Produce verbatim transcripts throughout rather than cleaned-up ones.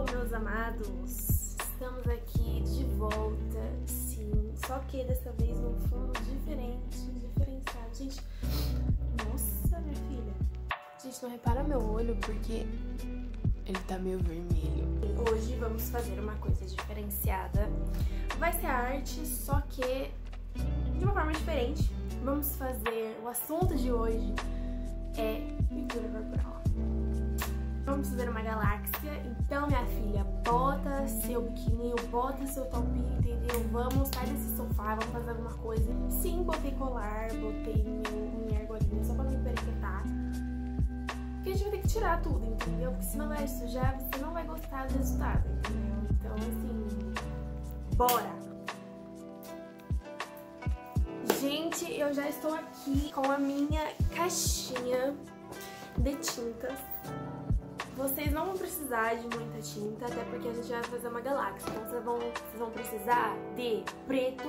Hello, meus amados! Estamos aqui de volta, sim, só que dessa vez num fundo diferente, diferenciado. Gente, nossa, minha filha! Gente, não repara meu olho porque ele tá meio vermelho. Hoje vamos fazer uma coisa diferenciada. Vai ser arte, só que de uma forma diferente. Vamos fazer, o assunto de hoje é pintura corporal. Vamos fazer uma galáxia, então minha filha, bota seu biquininho, bota seu topinho, entendeu? Vamos sair desse sofá, vamos fazer alguma coisa. Sim, botei colar, botei meu, minha argolinha só pra me perequetar. Porque a gente vai ter que tirar tudo, entendeu? Porque senão vai sujar, você não vai gostar do resultado, entendeu? Então assim, bora! Gente, eu já estou aqui com a minha caixinha de tintas. Vocês não vão precisar de muita tinta, até porque a gente vai fazer uma galáxia. Então vocês vão, vocês vão precisar de preto,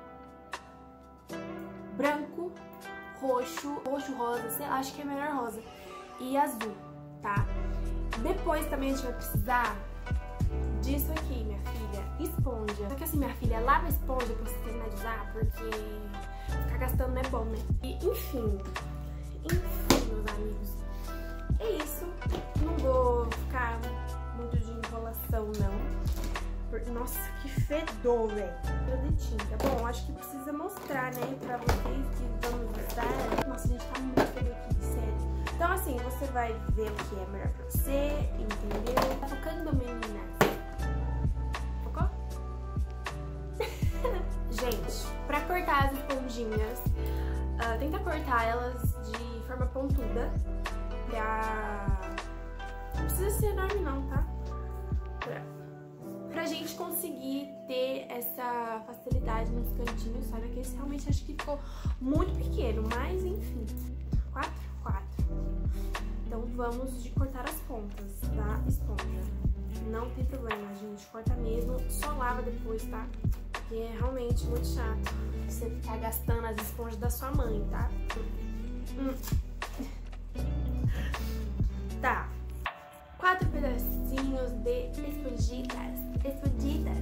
branco, roxo, roxo rosa, sei lá, acho que é melhor rosa, e azul, tá? Depois também a gente vai precisar disso aqui, minha filha, esponja. Só que assim, minha filha, lava a esponja pra você terminar de usar, porque ficar gastando não é bom, né? E enfim, enfim, meus amigos. É isso, não vou ficar muito de enrolação não. Nossa, que fedor, velho. De tinta. Bom, acho que precisa mostrar, né, pra vocês que vamos usar. Nossa, gente, tá muito fedor aqui, sério. Então assim, você vai ver o que é melhor pra você, entendeu? Tá focando, menina? Focou? Gente, pra cortar as esponjinhas, uh, tenta cortar elas de forma pontuda. Pra... Não precisa ser enorme não, tá? Pra... pra gente conseguir ter essa facilidade nos cantinhos, sabe? Que esse realmente acho que ficou muito pequeno, mas enfim. Quatro? Quatro. Então vamos de cortar as pontas da esponja. Não tem problema, gente. Corta mesmo, só lava depois, tá? Porque é realmente muito chato você ficar gastando as esponjas da sua mãe, tá? Hum. Tá, quatro pedacinhos de esponjitas, esponjitas.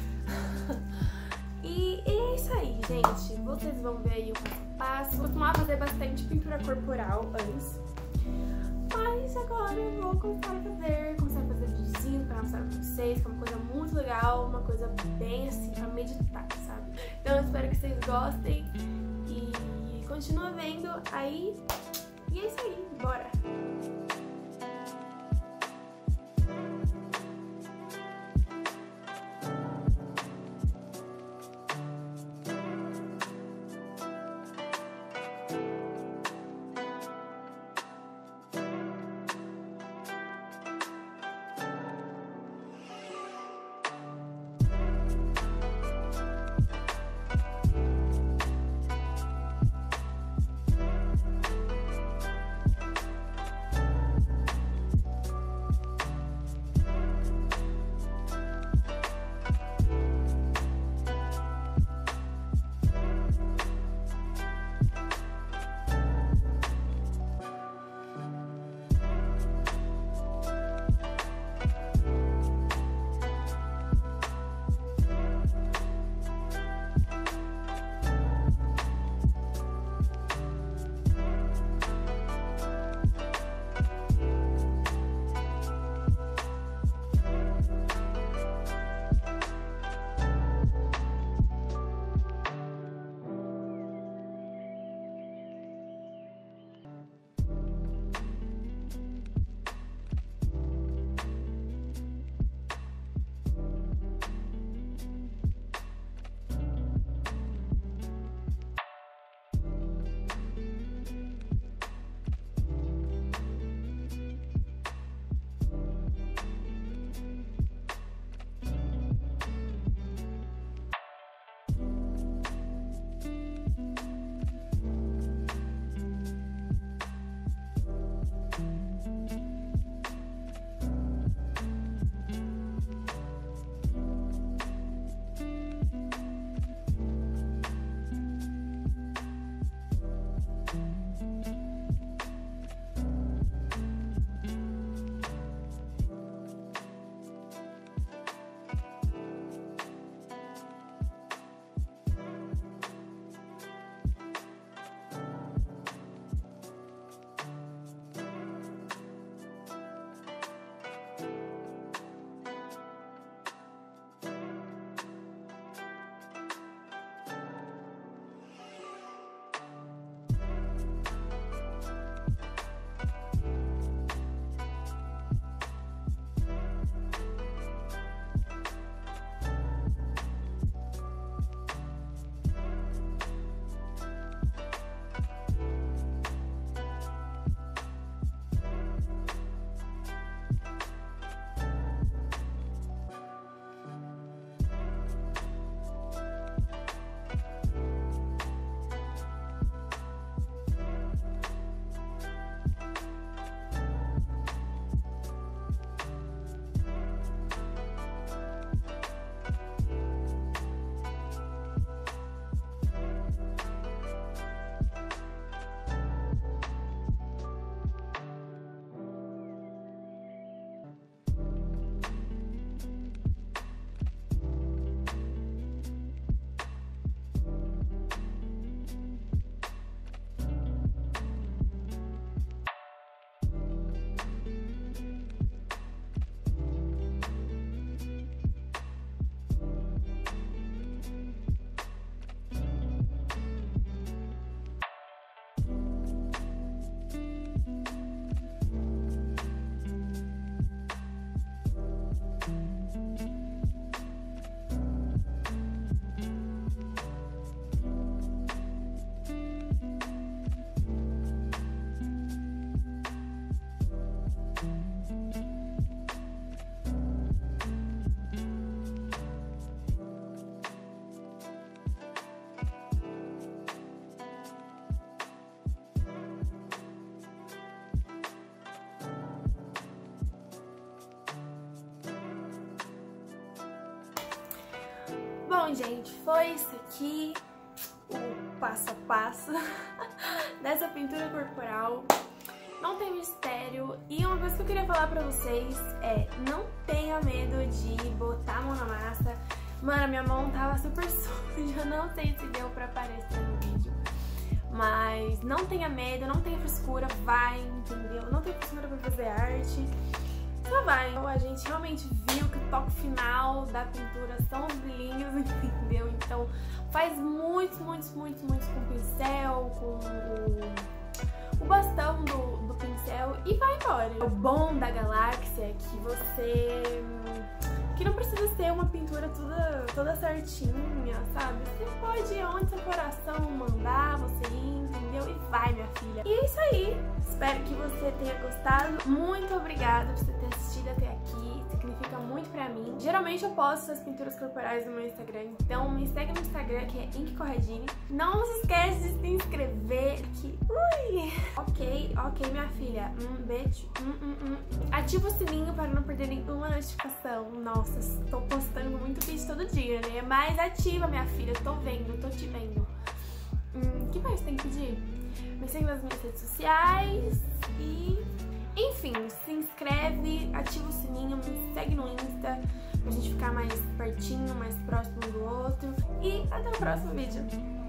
E é isso aí, gente. Vocês vão ver aí o passo a passo. Eu costumava fazer bastante pintura corporal antes, mas agora eu vou começar a fazer, começar a fazer videozinho pra mostrar pra vocês, que é uma coisa muito legal, uma coisa bem assim pra meditar, sabe? Então eu espero que vocês gostem e continua vendo aí. E é isso aí, bora! Então, gente, foi isso aqui, o passo a passo dessa pintura corporal. Não tem mistério. E uma coisa que eu queria falar pra vocês é: não tenha medo de botar a mão na massa. Mano, minha mão tava super suja, não sei se deu pra aparecer no vídeo. Mas não tenha medo, não tenha frescura, vai, entendeu? Não tenha frescura pra fazer arte. Só vai. Então, a gente realmente viu que o toque final da pintura são os brilhinhos, entendeu? Então faz muitos, muitos, muitos, muitos com o pincel, com o, o bastão do, do pincel e vai embora. O bom da galáxia é que você... que não precisa ser uma pintura toda, toda certinha, sabe? Você pode ir onde seu coração mandar você ir, entendeu? E vai, minha filha. E é isso aí. Espero que você tenha gostado. Muito obrigada por você ter assistido até aqui. Significa muito pra mim. Geralmente eu posto essas pinturas corporais no meu Instagram, então me segue no Instagram, que é Ink Corradini. Não se esquece de se inscrever, que... Ui! Ok, ok, minha filha. Um beijo. Hum, hum, hum. Ativa o sininho para não perder nenhuma notificação. Nossa, estou postando muito vídeo todo dia, né? Mas ativa, minha filha. Eu tô vendo, tô te vendo. Hum, o que mais tem que pedir? Me segue nas minhas redes sociais e... enfim, se inscreve, ativa o sininho, me segue no Insta pra gente ficar mais pertinho, mais próximo um do outro. E até o próximo vídeo.